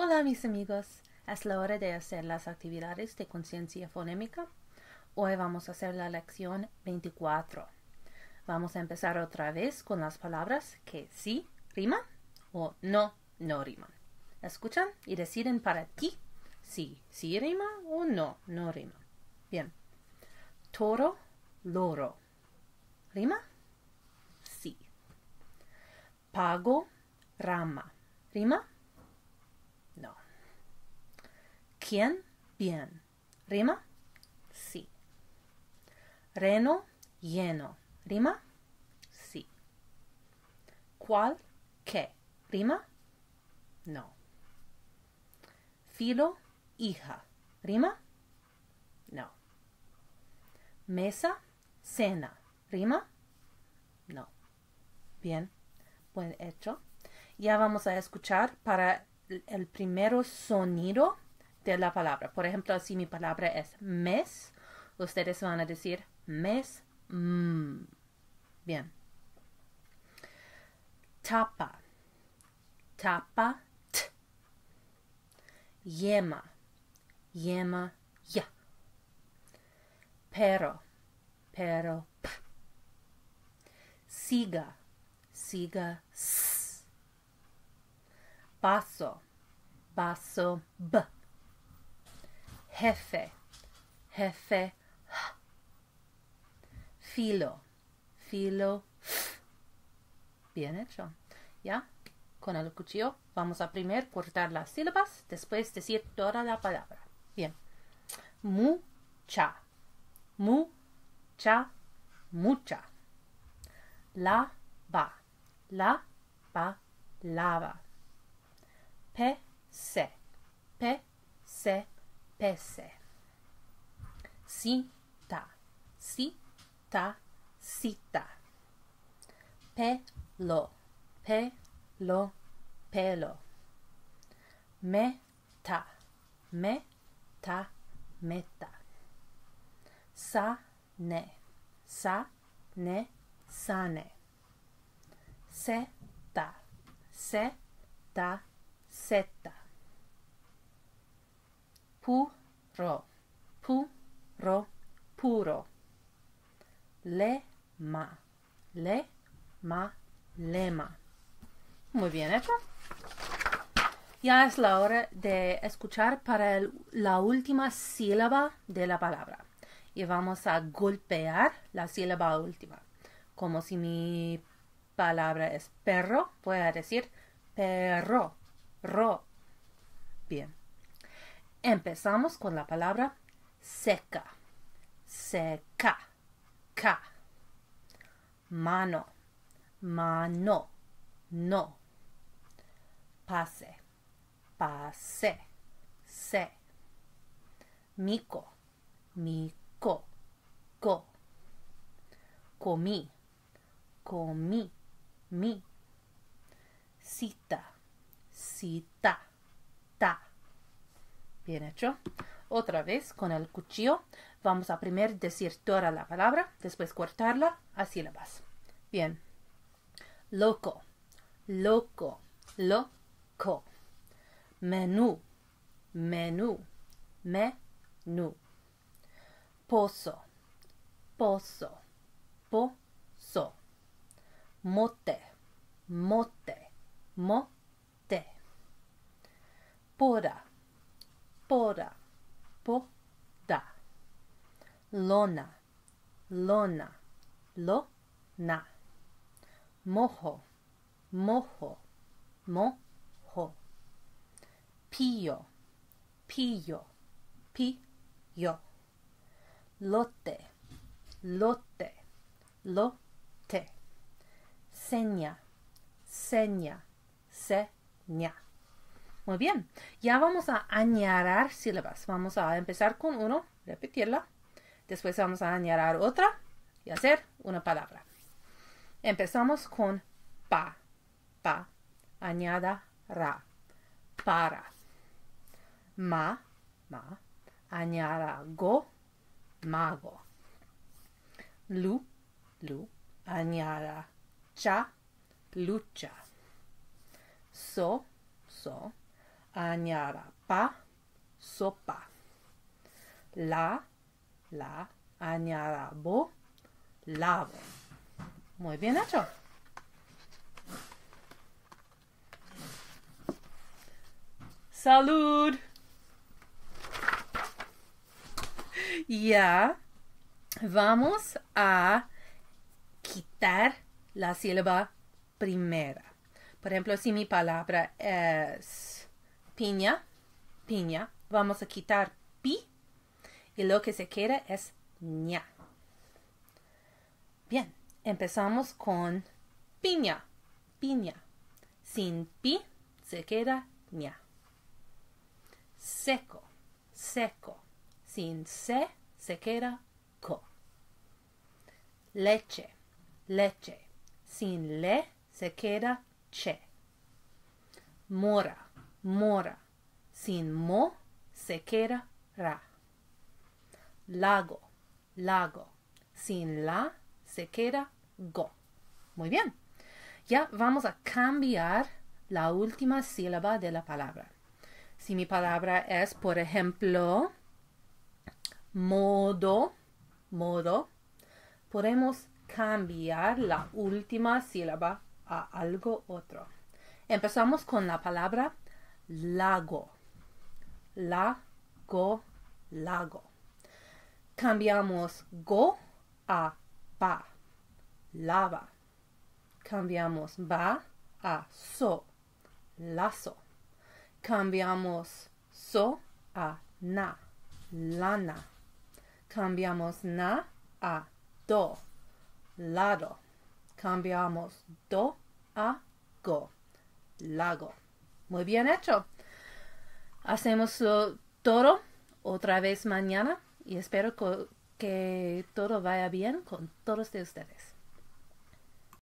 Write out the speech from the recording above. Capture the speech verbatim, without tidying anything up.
Hola mis amigos, es la hora de hacer las actividades de conciencia fonémica. Hoy vamos a hacer la lección veinticuatro. Vamos a empezar otra vez con las palabras que sí riman o no, no riman. Escuchan y deciden para ti si sí rima o no, no rima. Bien. Toro, loro. ¿Rima? Sí. Pago, rama. ¿Rima? No. ¿Quién? Bien. ¿Rima? Sí. Reno, lleno. ¿Rima? Sí. ¿Cuál? ¿Qué? ¿Rima? No. Filo, hija. ¿Rima? No. Mesa, cena. ¿Rima? No. Bien. Buen hecho. Ya vamos a escuchar para el primer sonido de la palabra. Por ejemplo, si mi palabra es mes, ustedes van a decir mes. Mm. Bien. Tapa. Tapa. T. Yema. Yema. Ya. Pero. Pero. P. Siga. Siga. S. Vaso. Vaso. B. Jefe. Jefe. H. Filo. Filo. F. Bien hecho. ¿Ya? Con el cuchillo vamos a primero cortar las sílabas, después decir toda la palabra. Bien. Mucha. Mucha. Mucha. La. Va. La. Va. Lava. Pese. Pese. Pese. Cita. Cita. Cita. Pelo. Pelo. Pelo. Meta. Meta. Meta. Sane. Sane. Sane. Seta. Seta. Seta. Puro. Puro. Puro. Lema. Lema. Lema. Muy bien hecho. Ya es la hora de escuchar para el, la última sílaba de la palabra. Y vamos a golpear la sílaba última. Como si mi palabra es perro, voy a decir perro. Ro. Bien. Empezamos con la palabra seca. Seca. Ca. Mano. Mano. No. Pase. Pase. Se. Mico. Mico. Go. Comí. Comí. Mi. Cita. Cita. Ta. Bien hecho. Otra vez con el cuchillo vamos a primero decir toda la palabra, después cortarla a sílabas. Bien. Loco. Loco. Loco. Menú. Menú. Menú. Pozo. Pozo. Pozo. Mote. Mote. Mote. Poda. Poda. Poda. Lona. Lona. Lona. Mojo. Mojo. Mojo. Pillo. Pillo. Pillo. Lote. Lote. Lote. Seña. Seña. Seña. Muy bien. Ya vamos a añadir sílabas. Vamos a empezar con uno, repetirla. Después vamos a añadir otra y hacer una palabra. Empezamos con pa. Pa. Añada ra. Para. Ma. Ma. Añada go. Mago. Lu. Lu. Añada cha. Lucha. So. So. añada pa, sopa. La, la, añada bo, lavo. Muy bien hecho. ¡Salud! Ya vamos a quitar la sílaba primera. Por ejemplo, si mi palabra es piña, piña, vamos a quitar pi y lo que se queda es ña. Bien, empezamos con piña, piña. Sin pi se queda ña. Seco, seco. Sin se se queda co. Leche, leche. Sin le se queda che. Mora, mora. Sin mo se queda ra. Lago, lago. Sin la se queda go. Muy bien. Ya vamos a cambiar la última sílaba de la palabra. Si mi palabra es, por ejemplo, modo, modo, podemos cambiar la última sílaba a algo otro. Empezamos con la palabra lago. Lago, lago. Cambiamos go a ba. Lava. Cambiamos ba a so. Lazo. Cambiamos so a na. Lana. Cambiamos na a do. Lado. Cambiamos do a go. Lago. Muy bien hecho. Hacemos uh, todo otra vez mañana y espero que, que todo vaya bien con todos de ustedes.